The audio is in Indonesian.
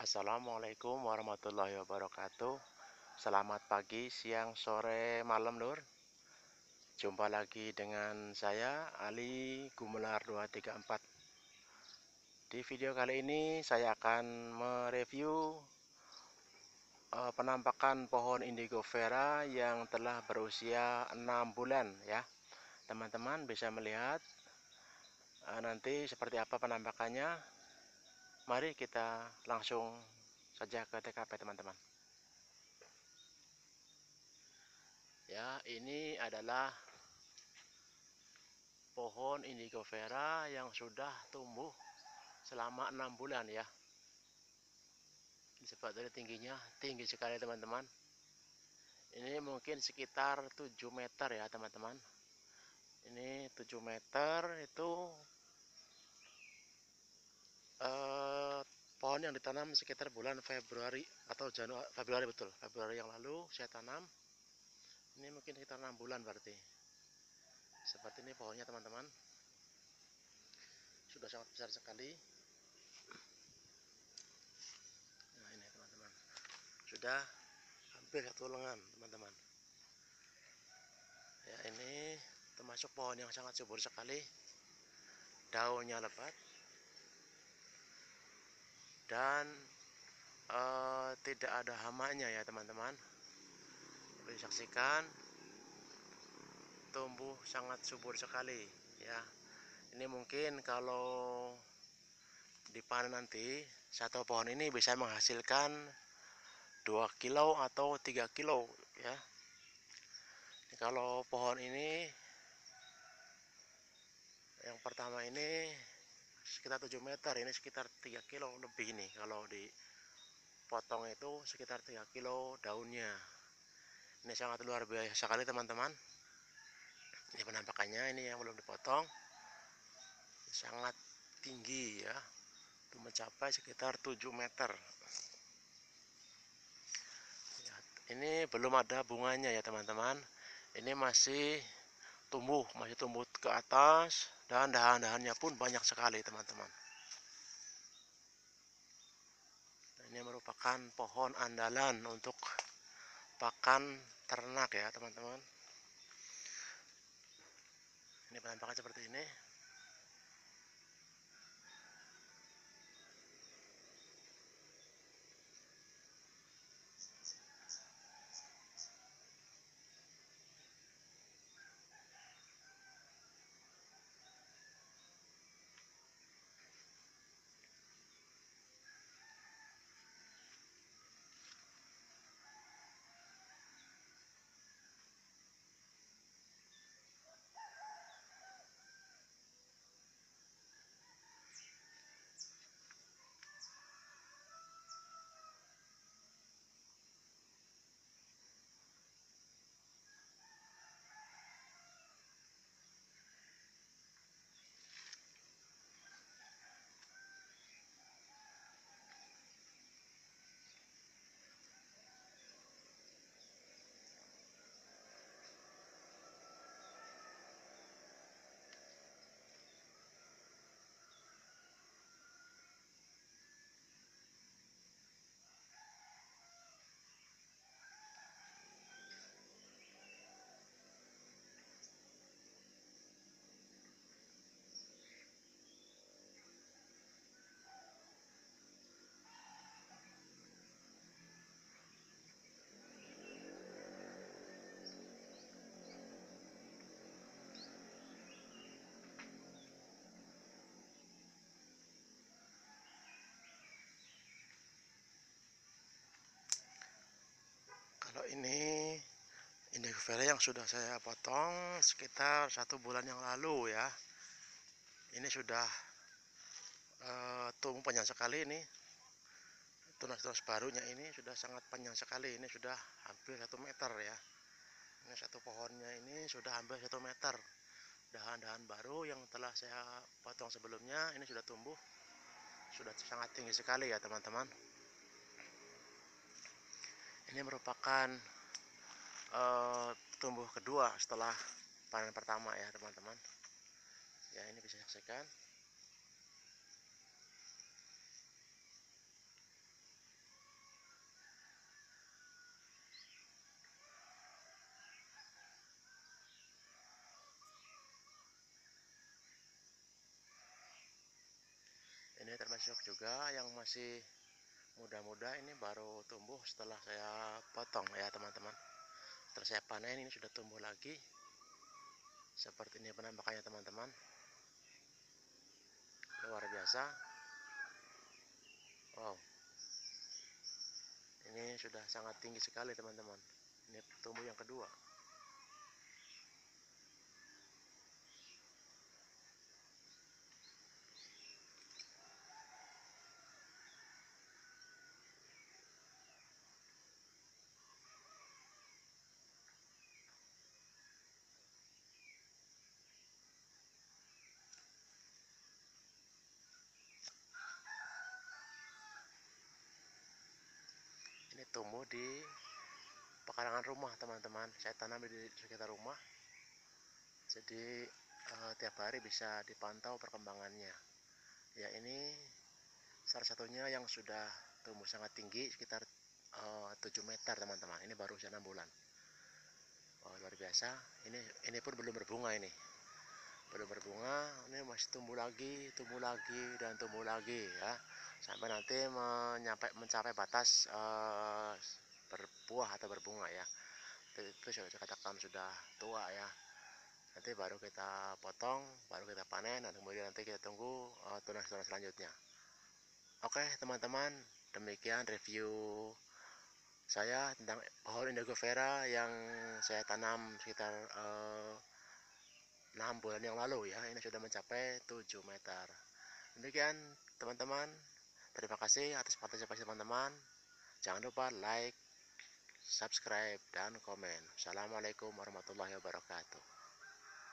Assalamualaikum warahmatullahi wabarakatuh. Selamat pagi, siang, sore, malam, Lur. Jumpa lagi dengan saya, Ali Gumelar 234. Di video kali ini saya akan mereview penampakan pohon indigo vera yang telah berusia 6 bulan ya. Teman-teman bisa melihat nanti seperti apa penampakannya. Mari kita langsung saja ke TKP, teman-teman. Ya, ini adalah pohon indigo vera yang sudah tumbuh selama 6 bulan ya. Sebab dari tingginya tinggi sekali, teman-teman. Ini mungkin sekitar 7 meter ya, teman-teman. Ini 7 meter itu pohon yang ditanam sekitar bulan Februari atau Februari, betul. Februari yang lalu saya tanam. Ini mungkin sekitar 6 bulan berarti. Seperti ini pohonnya, teman-teman. Sudah sangat besar sekali. Nah, ini teman-teman. Sudah hampir satu lengan, teman-teman. Ya, ini termasuk pohon yang sangat subur sekali. Daunnya lebat dan tidak ada hamanya ya, teman-teman. Bisa saksikan tumbuh sangat subur sekali ya. Ini mungkin kalau dipanen nanti satu pohon ini bisa menghasilkan 2 kilo atau 3 kilo ya. Kalau pohon ini yang pertama ini sekitar 7 meter, ini sekitar 3 kilo lebih ini. Kalau dipotong itu sekitar 3 kilo daunnya. Ini sangat luar biasa sekali, teman-teman. Ini penampakannya, ini yang belum dipotong. Sangat tinggi ya. Itu mencapai sekitar 7 meter. Ini belum ada bunganya ya, teman-teman. Ini masih tumbuh ke atas dan dahan-dahannya pun banyak sekali, teman-teman. Ini merupakan pohon andalan untuk pakan ternak ya, teman-teman. Ini penampakan seperti ini. Kalau ini indigo vera yang sudah saya potong sekitar 1 bulan yang lalu ya. Ini sudah tumbuh panjang sekali ini. Tunas-tunas barunya ini sudah sangat panjang sekali. Ini sudah hampir 1 meter ya. Ini satu pohonnya ini sudah hampir 1 meter. Dahan-dahan baru yang telah saya potong sebelumnya ini sudah tumbuh. Sudah sangat tinggi sekali ya, teman-teman. Ini merupakan tumbuh kedua setelah panen pertama ya, teman-teman. Ya, ini bisa saksikan. Ini termasuk juga yang masih muda-muda, ini baru tumbuh setelah saya potong ya teman-teman. Setelah saya panen ini sudah tumbuh lagi. Seperti ini penampakannya teman-teman. Luar biasa. Wow. Ini sudah sangat tinggi sekali teman-teman. Ini tumbuh yang kedua. Ini tumbuh di pekarangan rumah teman-teman. Saya tanam di sekitar rumah. Jadi tiap hari bisa dipantau perkembangannya. Ya, ini salah satunya yang sudah tumbuh sangat tinggi sekitar 7 meter teman-teman. Ini baru usia 6 bulan. Oh, luar biasa. Ini pun belum berbunga ini. Belum berbunga, ini masih tumbuh lagi dan tumbuh lagi ya. Sampai nanti mencapai batas berbuah atau berbunga ya. Itu sudah dikatakan sudah tua ya. Nanti baru kita potong, baru kita panen, dan kemudian nanti kita tunggu tunas-tunas selanjutnya. Oke teman-teman, demikian review saya tentang pohon indigo vera yang saya tanam sekitar 6 bulan yang lalu ya. Ini sudah mencapai 7 meter. Demikian teman-teman, terima kasih atas partisipasi teman-teman. Jangan lupa like, subscribe, dan komen. Assalamualaikum warahmatullahi wabarakatuh.